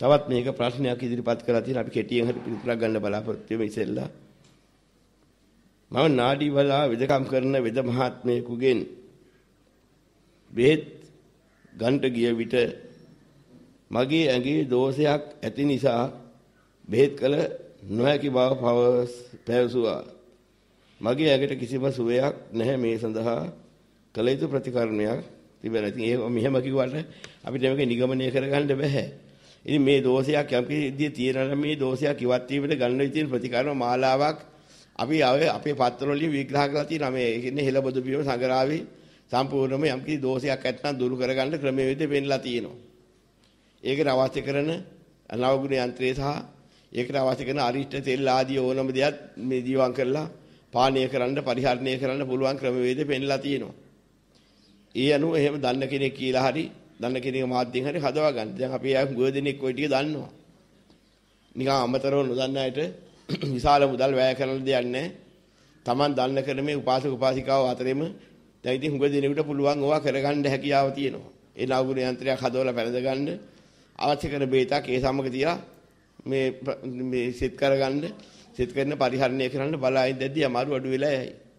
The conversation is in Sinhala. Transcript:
තවත් මේක ප්‍රශ්නයක් ඉදිරිපත් කරලා තියෙනවා. අපි කෙටියෙන් හරි පිළිතුරක් ගන්න බලාපොරොත්තු වෙමු ඉතින්ලා. මම නාඩි වල වෙදකම් කරන වෙද මහත්මයෙකුගෙන් බෙහෙත් ගන්නට ගිය විට මගේ ඇඟේ දෝෂයක් ඇති නිසා බෙහෙත් කළ නොහැකි බව පැවසුවා. මගේ ඇඟට කිසිම සුවයක් නැහැ. මේ සඳහා කළ යුතු ප්‍රතිකර්මයක් තිබෙනවා. ඉතින් ඒක මෙහෙම කිව්වට අපිට මේක නිගමනය කරගන්න බෑ. ඉතින් මේ දෝෂයක් යම් කිසි තියෙනවා මේ දෝෂයක් ඉවත් වීමට ගන්න තියෙන ප්‍රතිකර්ම මාලාවක් අපි අපේ පත්‍රවලින් විග්‍රහ කරලා තියෙනවා. මේ කියන්නේ හෙළබොදු පියවර සංග්‍රහයේ සම්පූර්ණයෙන්ම යම් කිසි දෝෂයක් ඇත්නම් දුරු කරගන්න ක්‍රමවේද පෙන්නලා තියෙනවා. ඒකට අවශ්‍ය කරන නවගුණ යන්ත්‍රය සහ ඒකට අවශ්‍ය කරන අරිෂ්ඨ තෙල් ආදී ඕනම දෙයක් මේ ජීවම් කරලා පානය කරන්න පරිහරණය කරන්න පුළුවන් ක්‍රමවේද පෙන්නලා තියෙනවා. ඒ අනුව එහෙම දන්න කෙනෙක් කියලා හරි දන්න කෙනෙක් මාධ්‍යෙන් හරි හදවා ගන්න. දැන් අපි ආ ගොඩ දෙනෙක් ওই ටික දන්නවා. නිකන් අමතරව නොදන්න අයට විශාල මුදල් වැය කරන දෙයක් නැහැ. Taman දන්න කරන මේ උපාසක උපාසිකාව අතරෙම දැන් ඉතින් හුඟ දෙනෙකුට පුළුවන් ඕවා කරගන්න හැකියාව තියෙනවා. ඒ නවගුණ යන්ත්‍රයක් හදවලා පැනද ගන්න අවශ්‍ය කරන බේතක් ඒ සමග තියලා මේ සෙට් කරගන්න සෙට් කරන පරිහරණය කරන්න බලාගෙන දැද්දී අමාරු අඩු වෙලා යයි.